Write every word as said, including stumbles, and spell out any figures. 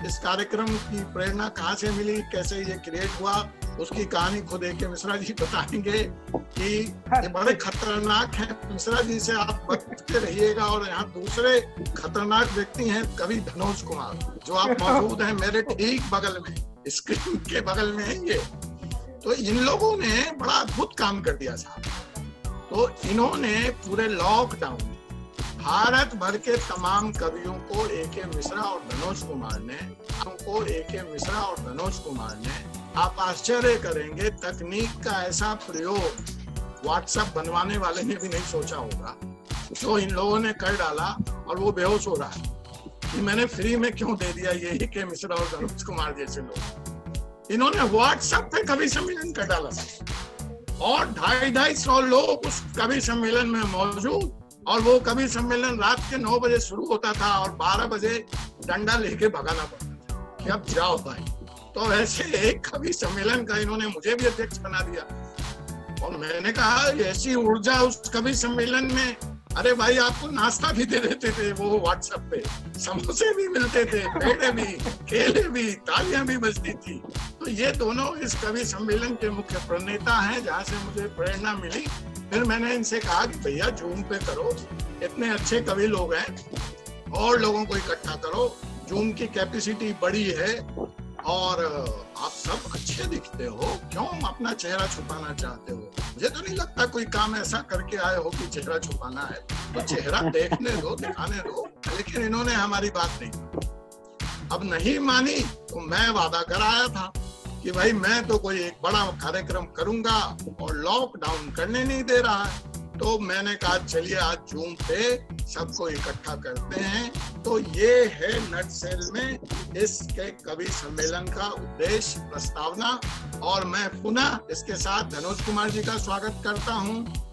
इस कार्यक्रम की प्रेरणा कहाँ से मिली, कैसे ये क्रिएट हुआ, उसकी कहानी खुद ए के मिश्रा जी बताएंगे कि ये बड़े खतरनाक हैं। मिश्रा जी से आप बचते रहिएगा। और यहाँ दूसरे खतरनाक व्यक्ति हैं कवि धनोज कुमार, जो आप मौजूद हैं मेरे ठीक बगल में, स्क्रीन के बगल में है ये। तो इन लोगों ने बड़ा अद्भुत काम कर दिया साहब। तो इन्होंने पूरे लॉकडाउन भारत भर के तमाम कवियों को ए के मिश्रा और धनोज कुमार ने हमको ए के मिश्रा और धनोज कुमार ने, आप आश्चर्य करेंगे, तकनीक का ऐसा प्रयोग व्हाट्सएप बनवाने वाले ने भी नहीं सोचा होगा, जो इन लोगों ने कर डाला। और वो बेहोश हो रहा है कि मैंने फ्री में क्यों दे दिया ये ए के मिश्रा और धनोज कुमार जैसे लोग। इन्होंने व्हाट्सएप पे कवि सम्मेलन कर डाला और ढाई ढाई सौ लोग उस कवि सम्मेलन में मौजूद। और वो कवि सम्मेलन रात के नौ बजे शुरू होता था और बारह बजे डंडा लेके भगाना पड़ता था कि अब जाओ भाई। तो ऐसे एक कवि सम्मेलन का इन्होंने मुझे भी अध्यक्ष बना दिया। और मैंने कहा ऐसी ऊर्जा उस कवि सम्मेलन में, अरे भाई आपको नाश्ता भी दे देते थे वो व्हाट्सएप पे, समोसे भी मिलते थे, पेड़े भी, केले भी, तालियां भी बजती थी। तो ये दोनों इस कवि सम्मेलन के मुख्य प्रणेता हैं, जहाँ से मुझे प्रेरणा मिली। फिर मैंने इनसे कहा कि भैया जूम पे करो, इतने अच्छे कवि लोग हैं और लोगों को इकट्ठा करो, जूम की कैपेसिटी बड़ी है और आप सब अच्छे दिखते हो, क्यों अपना चेहरा छुपाना चाहते हो? मुझे तो नहीं लगता कोई काम ऐसा करके आए हो कि चेहरा छुपाना है, तो चेहरा देखने दो, दिखाने दो। लेकिन इन्होंने हमारी बात नहीं, अब नहीं मानी तो मैं वादा कर आया था कि भाई मैं तो कोई एक बड़ा कार्यक्रम करूंगा और लॉकडाउन करने नहीं दे रहा है। तो मैंने कहा चलिए आज जूम पे सबको इकट्ठा करते हैं। तो ये है नटसेल में इसके कवि सम्मेलन का उद्देश्य, प्रस्तावना। और मैं पुनः इसके साथ धनोज कुमार जी का स्वागत करता हूं।